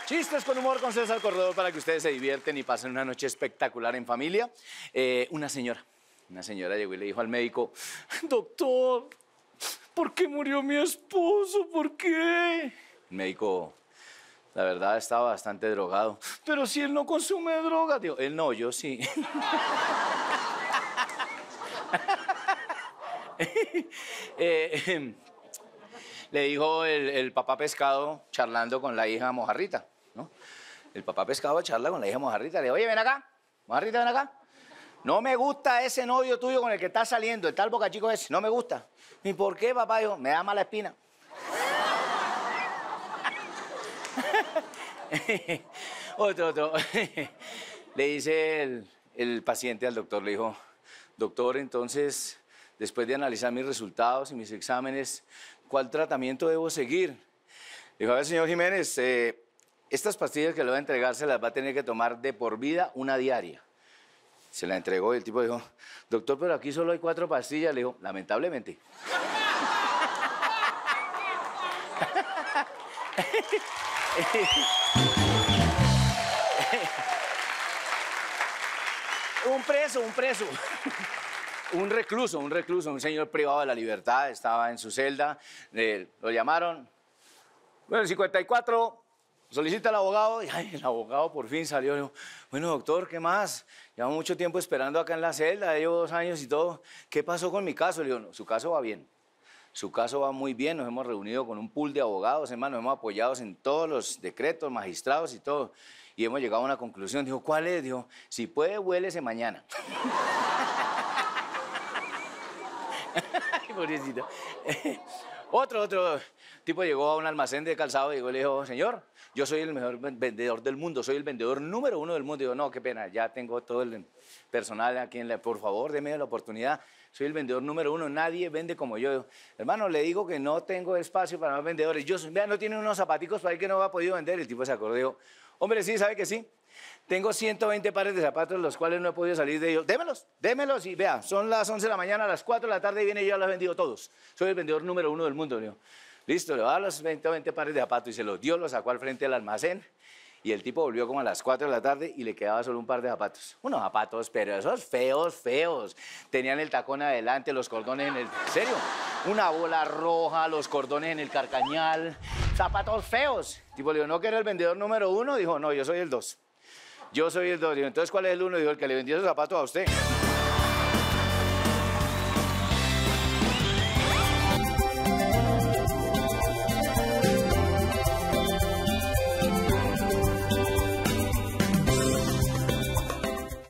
Chistes con humor con César Corredor para que ustedes se divierten y pasen una noche espectacular en familia. Una señora llegó y le dijo al médico, doctor, ¿por qué murió mi esposo? ¿Por qué? El médico, la verdad, estaba bastante drogado. Pero si él no consume droga, digo, él no, yo sí. Le dijo el papá pescado charlando con la hija mojarrita, ¿no? El papá pescado charla con la hija mojarrita, le dijo, oye, ven acá, mojarrita, ven acá. No me gusta ese novio tuyo con el que estás saliendo, el tal bocachico ese, no me gusta. ¿Y por qué, papá? Dijo, me da mala espina. Otro. Le dice el paciente al doctor, le dijo, doctor, entonces, después de analizar mis resultados y mis exámenes, ¿cuál tratamiento debo seguir? Le dijo, a ver, señor Jiménez, estas pastillas que le voy a entregar se las va a tener que tomar de por vida, una diaria. Se la entregó y el tipo dijo, doctor, pero aquí solo hay 4 pastillas. Le dijo, lamentablemente. Un preso. Un recluso, un señor privado de la libertad, estaba en su celda, lo llamaron, bueno, 54, solicita al abogado, y ay, el abogado por fin salió, le dijo, bueno, doctor, ¿qué más? Llevo mucho tiempo esperando acá en la celda, llevo 2 años y todo, ¿qué pasó con mi caso? Le digo, no, su caso va bien, su caso va muy bien, nos hemos reunido con un pool de abogados, hermano, nos hemos apoyado en todos los decretos, magistrados y todo, y hemos llegado a una conclusión. Dijo, ¿cuál es? Dijo, si puede, vuélese mañana. Ay, pobrecito. Otro tipo llegó a un almacén de calzado y le dijo, señor, yo soy el mejor vendedor del mundo, soy el vendedor número 1 del mundo. Digo, no, qué pena, ya tengo todo el personal aquí por favor, deme la oportunidad. Soy el vendedor número 1, nadie vende como yo. Digo, hermano, le digo que no tengo espacio para más vendedores. Vean, no tiene unos zapaticos para ahí que no ha podido vender. El tipo se acordó y dijo, hombre, sí, ¿sabe que sí? Tengo 120 pares de zapatos, los cuales no he podido salir de ellos. Démelos y vea, son las 11 de la mañana, a las 4 de la tarde viene y ya los he vendido todos. Soy el vendedor número 1 del mundo. Digo, listo, le va a los 120 pares de zapatos y se los dio, los sacó al frente del almacén. Y el tipo volvió como a las 4 de la tarde y le quedaba solo un par de zapatos. Unos zapatos, pero esos feos. Tenían el tacón adelante, los cordones en el... ¿En serio? Una bola roja, los cordones en el carcañal. Zapatos feos. El tipo le dijo, ¿no que era el vendedor número 1? Dijo, no, yo soy el 2. Yo soy el 2. Dijo, entonces, ¿cuál es el 1? Dijo, el que le vendió esos zapatos a usted.